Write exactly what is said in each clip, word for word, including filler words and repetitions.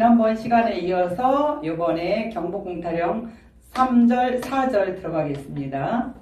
지난번 시간에 이어서 이번에 경복궁타령 삼 절, 사 절 들어가겠습니다.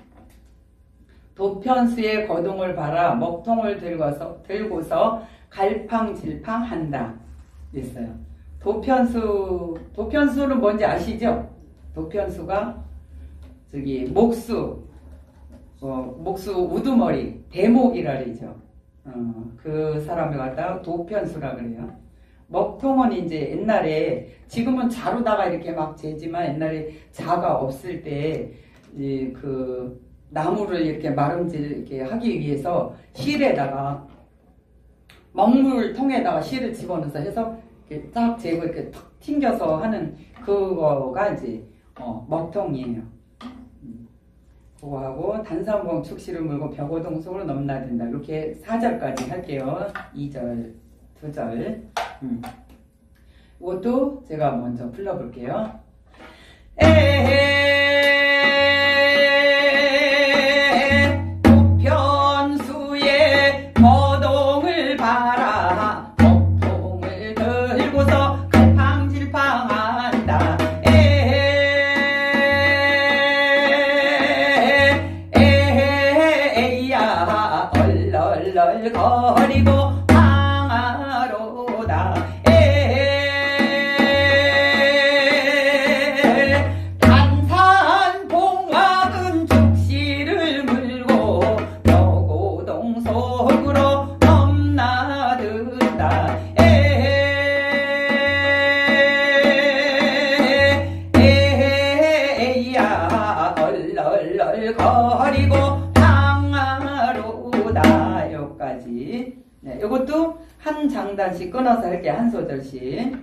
도편수의 거동을 바라 먹통을 들고서, 들고서 갈팡질팡한다. 있어요. 도편수, 도편수는 뭔지 아시죠? 도편수가 저기 목수, 어, 목수 우두머리, 대목이라 그러죠. 어, 그 사람을 갖다가 도편수라 그래요. 먹통은 이제 옛날에, 지금은 자루다가 이렇게 막 재지만 옛날에 자가 없을 때, 이 그, 나무를 이렇게 마름질 이렇게 하기 위해서 실에다가, 먹물통에다가 실을 집어넣어서 해서 이렇게 딱 재고 이렇게 탁 튕겨서 하는 그거가 이제, 어, 먹통이에요. 음. 그거 하고, 단삼봉 축실을 물고 벽오동속으로 넘나든다. 이렇게 사 절까지 할게요. 이 절, 두 절. 음. 이것도 제가 먼저 불러볼게요. 에헤 도편수의 거동을 바라 먹통을 들고서 갈팡질팡한다. 에헤 에헤 에야 얼얼얼 거리고 거리고 방아로다. 여기까지. 네, 이것도 한 장단씩 끊어서 할게요. 한 소절씩.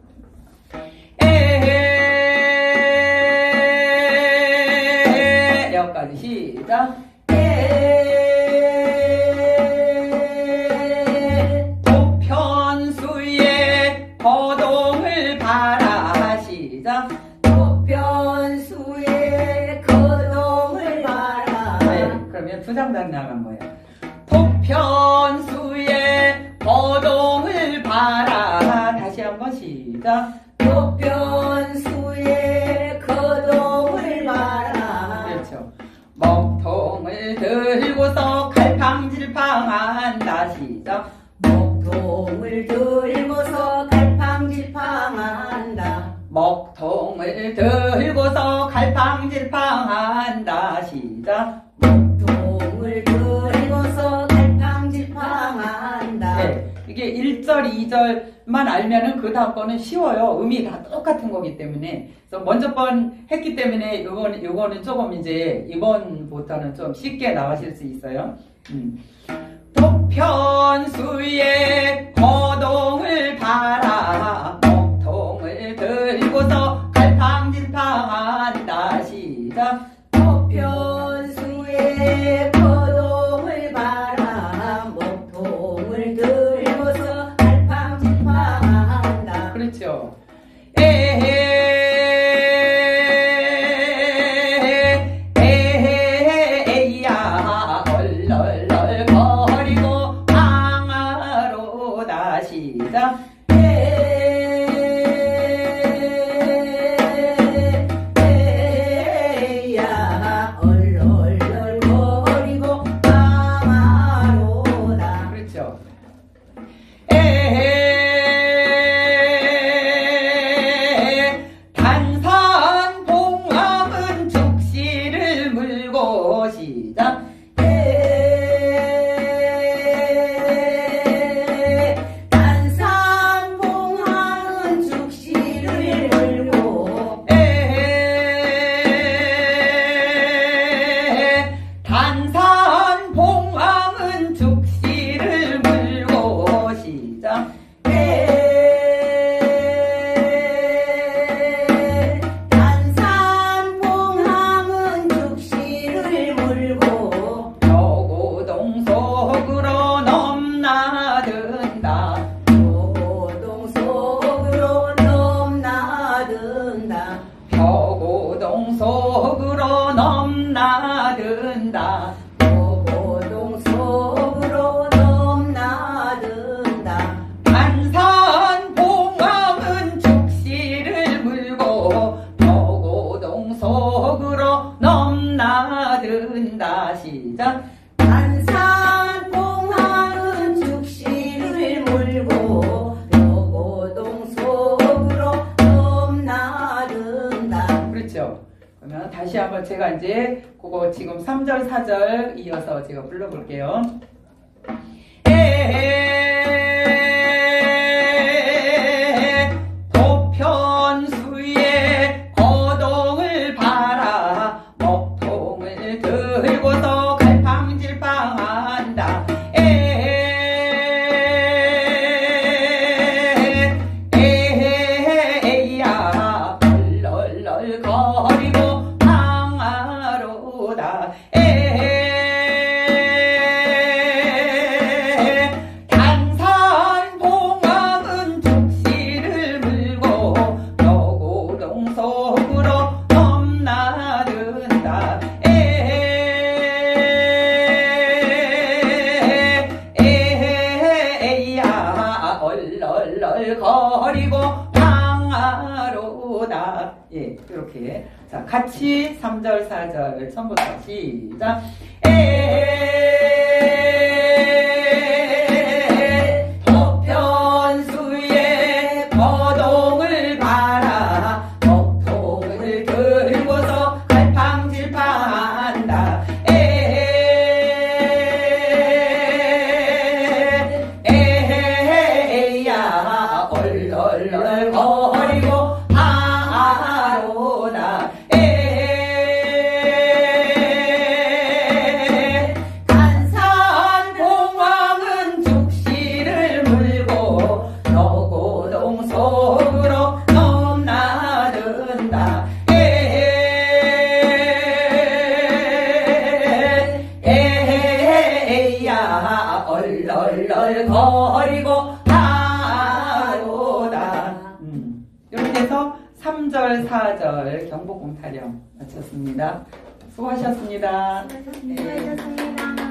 에헤 여기까지 시작. 에헤 도편수의 거동을 바라. 시작. 도편수의 거동을 바라. 네, 그러면 두 장단 나간 거예요. 도편수의 거동을 바라. 다시 한번 시작. 도편수의 거동을 바라. 그렇죠. 먹통을 들고서 갈팡질팡한다. 시작. 먹통을 들고서 갈팡질팡한다. 먹통을 들고서 갈팡질팡한다. 시작. 먹통을 들고서 갈팡질팡한다. 네, 이게 일 절, 이 절만 알면은 그 다음 거는 쉬워요. 음이 다 똑같은 거기 때문에. 그래서 먼저 번 했기 때문에 요거는, 요거는 조금 이제 이번부터는 좀 쉽게 나가실 수 있어요. 음. 도편수의 거동을 바라 먹통을 들고서 갈팡질팡한다. 시작. 도편수의 거동을 바라 먹통을 들고서 갈팡질팡한다. 그렇죠. 에헤 에헤 에야 얼얼얼 거리고 방아로다. 시작. 속으로 넘나든다. 고고동 속으로 넘나든다. 안산 봉황은 속으로 넘나든다. 시작. 안산공항은 죽시를 물고 벽오동 속으로 넘나든다. 그렇죠. 그러면 다시 한번 제가 이제 그거 지금 삼 절 사 절 이어서 제가 불러볼게요. 에 도편수에 거동을 바라 먹통을 들고서 갈팡질팡한다. 에에야 널널널 거리고 방아로다. 단산봉황은 죽시를 물고 벽오동 속으로 넘나든다. 에에야 얼얼얼 거리고 방아로다. 예, 이렇게. 자, 같이 삼 절 사 절 처음부터 시작. 에 도편수에 거동을 바라 먹통을 들고서 갈팡질팡한다. 에에야 얼얼얼 거리고 방아로다. 단산공황은 죽시를 물고 벽오동 속으로 넘나든다. 에에야 얼얼얼 거리고 방아로다. 음. 이렇게 해서 삼 절 사 절 경복궁 타령 마쳤습니다. 수고하셨습니다. 수고하셨습니다.